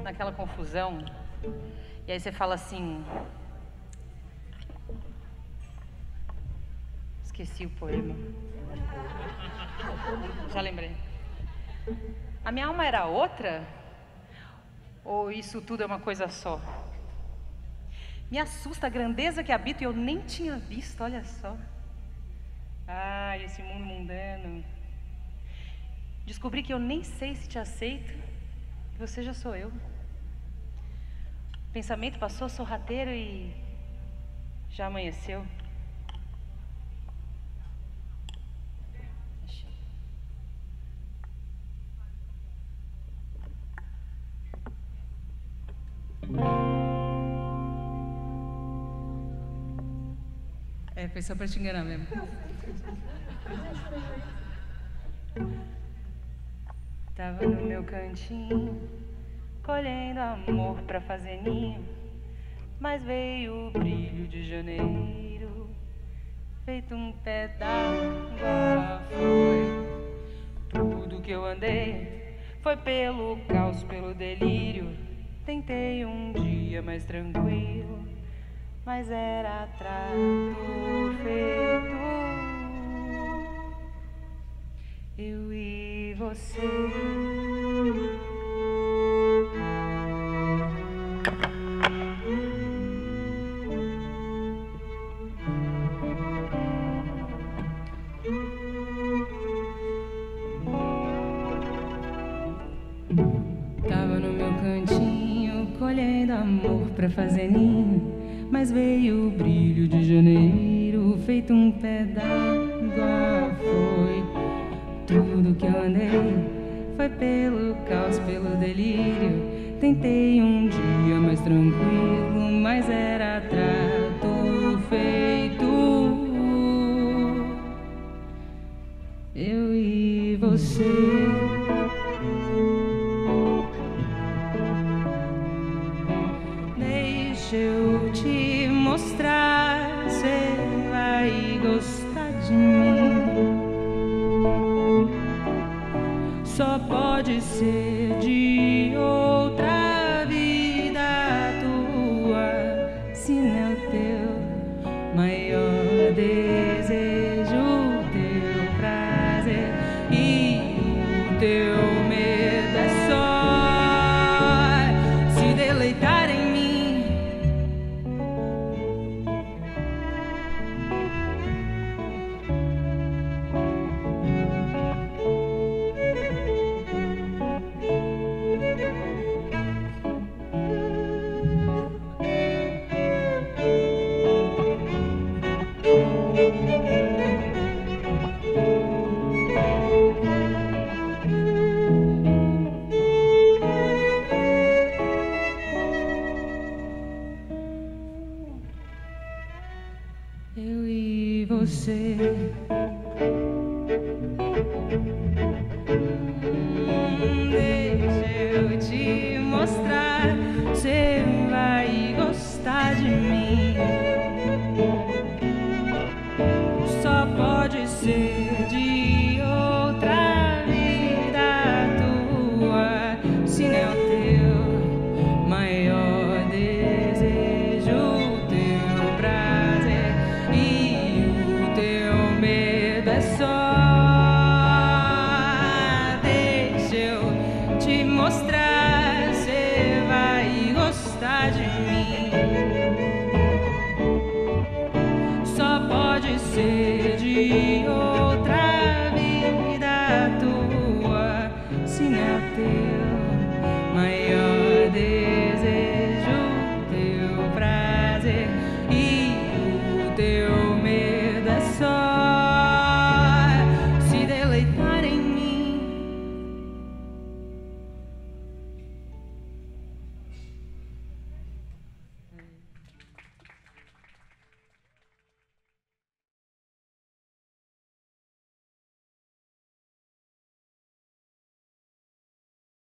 naquela confusão, e aí você fala assim... Esqueci o poema. Já lembrei. A minha alma era outra? Ou isso tudo é uma coisa só? Me assusta a grandeza que habito e eu nem tinha visto, olha só. Ah, esse mundo mundano. Descobri que eu nem sei se te aceito e você já sou eu. O pensamento passou sorrateiro e já amanheceu. Foi só pra te enganar mesmo. Tava no meu cantinho, colhendo amor pra fazer ninho, mas veio o brilho de janeiro, feito um pé d'água. Foi tudo que eu andei, foi pelo caos, pelo delírio. Tentei um dia mais tranquilo, mas era trato feito. Eu e você. Tava no meu cantinho, colhendo amor pra fazer ninho, mas veio o brilho de janeiro, feito um pé d'água. Foi tudo que eu andei, foi pelo caos, pelo delírio. Tentei um dia mais tranquilo, mas era trato feito. Eu e você. Deixa eu te mostrar, cê vai gostar de mim. Só pode ser de outra vida tua, se não é o teu maior desejo, o teu prazer e o teu medo é só se deleitar em mim. Eu e você. Deixa eu te mostrar, você vai gostar de mim. Só pode ser de outra vida tua, se não é o teu maior desejo, o teu prazer e o teu medo é só. Deixa eu te mostrar, você vai gostar de mim. Só pode ser de outra vida tua, se não é o teu maior desejo, o teu prazer e o teu